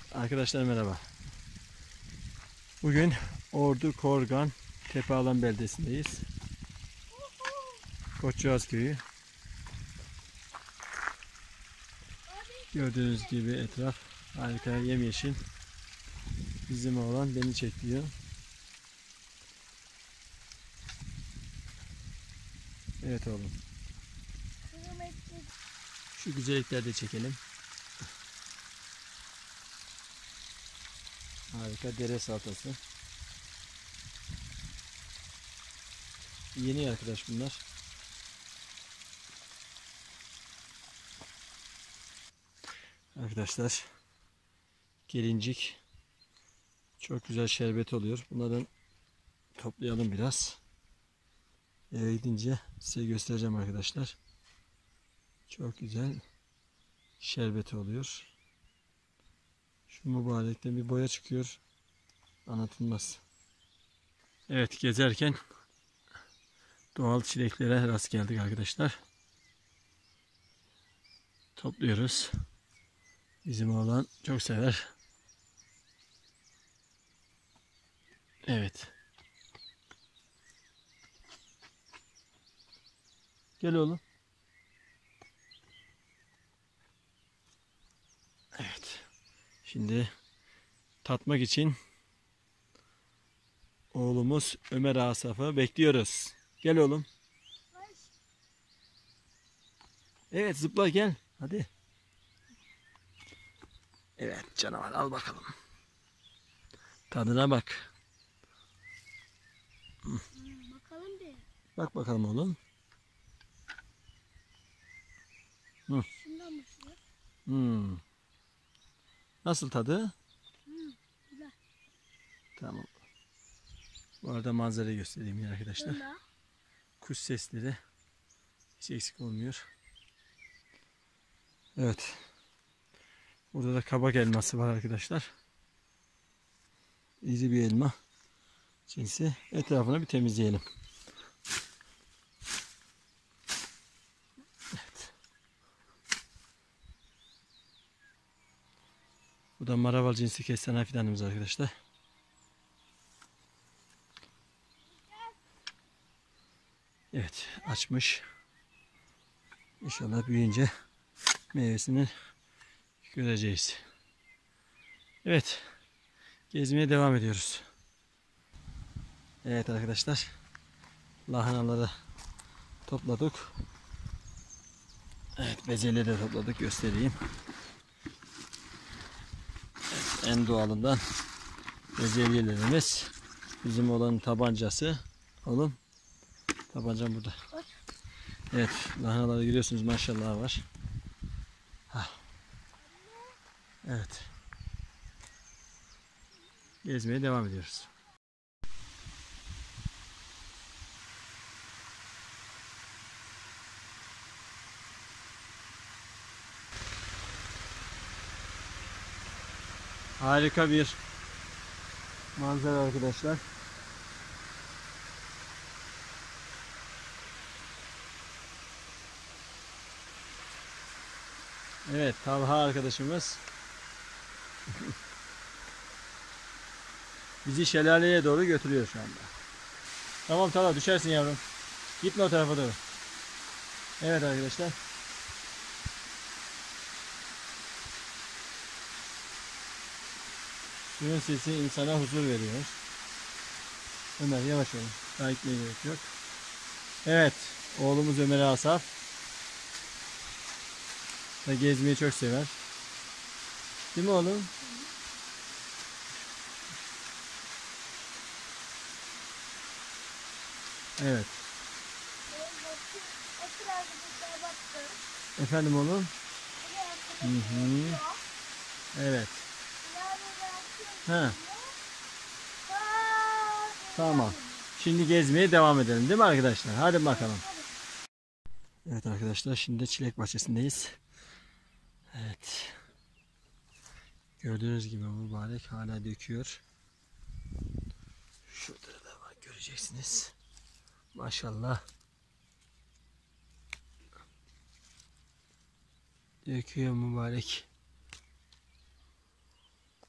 Arkadaşlar merhaba. Bugün Ordu Korgan Tepealan beldesindeyiz. Koççuaz köyü. Gördüğünüz gibi etraf harika, yemyeşil. Bizim oğlan beni çekiyor. Evet oğlum. Şu güzellikleri de çekelim. Harika dere salatası. Yeni arkadaş bunlar. Arkadaşlar gelincik çok güzel şerbet oluyor. Bunlardan toplayalım biraz. Eve gidince size göstereceğim arkadaşlar. Çok güzel şerbeti oluyor. Şu mübarekten bir boya çıkıyor. Anlatılmaz. Evet, gezerken doğal çileklere rast geldik arkadaşlar. Topluyoruz. Bizim oğlan çok sever. Evet. Gel oğlum. Evet. Şimdi tatmak için oğlumuz Ömer Asaf'ı bekliyoruz. Gel oğlum. Evet, zıpla gel. Hadi. Evet canavar, al bakalım. Tadına bak. Bakalım bir. Bak bakalım oğlum. Şundan mı şuraya? Nasıl tadı? Güzel. Tamam. Bu arada manzarayı göstereyim ya arkadaşlar. Şunda. Kuş sesleri hiç eksik olmuyor. Evet. Burada da kabak elması var arkadaşlar. İri bir elma cinsi. Etrafını bir temizleyelim. Evet. Bu da maraval cinsi kestane fidanımız arkadaşlar. Evet, açmış. İnşallah büyüyünce meyvesini göreceğiz. Evet. Gezmeye devam ediyoruz. Evet arkadaşlar. Lahanaları topladık. Evet, bezelye de topladık, göstereyim. Evet, en doğalından bezelyelerimiz. Bizim olan tabancası. Oğlum, tabancam burada. Evet, lahanaları görüyorsunuz, maşallah var. Evet. Gezmeye devam ediyoruz. Harika bir manzara arkadaşlar. Evet, Talha arkadaşımız bizi şelaleye doğru götürüyor şu anda. Tamam Talha, düşersin yavrum. Gitme o tarafa doğru. Evet arkadaşlar. Suyun sesi insana huzur veriyor. Ömer yavaş olun. Daha gitmeye gerek yok. Evet. Oğlumuz Ömer Asaf da gezmeyi çok sever. Değil mi oğlum? Evet. Efendim oğlum? Evet. Ha. Tamam. Şimdi gezmeye devam edelim değil mi arkadaşlar? Hadi bakalım. Evet arkadaşlar, şimdi çilek bahçesindeyiz. Evet. Gördüğünüz gibi mübarek hala döküyor. Şurada da var, göreceksiniz. Maşallah. Döküyor mübarek.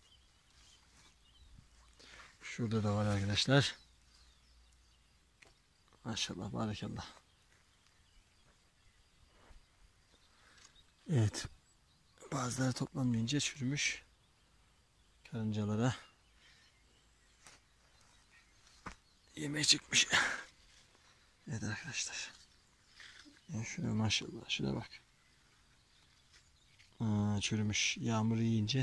Şurada da var arkadaşlar. Maşallah, barakallah. Evet. Bazıları toplanmayınca çürümüş. Karıncalara yemeğe çıkmış. Evet arkadaşlar. Yani şuna maşallah. Şuna bak. Çürümüş. Yağmur yiyince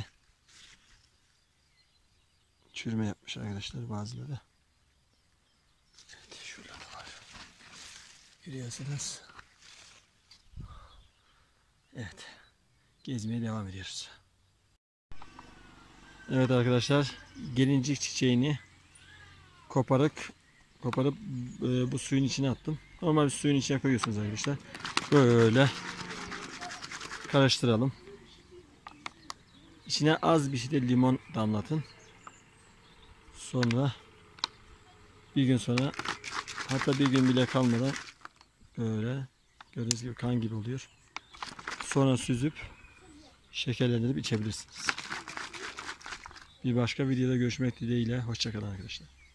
çürüme yapmış arkadaşlar bazıları. Evet, şurada da var. Görüyorsunuz. Evet. Gezmeye devam ediyoruz. Evet arkadaşlar. Gelincik çiçeğini koparıp bu suyun içine attım. Normal bir suyun içine koyuyorsunuz arkadaşlar. Böyle karıştıralım. İçine az bir şey de limon damlatın. Sonra bir gün sonra, hatta bir gün bile kalmadan böyle gördüğünüz gibi kan gibi oluyor. Sonra süzüp şekerlendirip içebilirsiniz. Bir başka videoda görüşmek dileğiyle. Hoşça kalın arkadaşlar.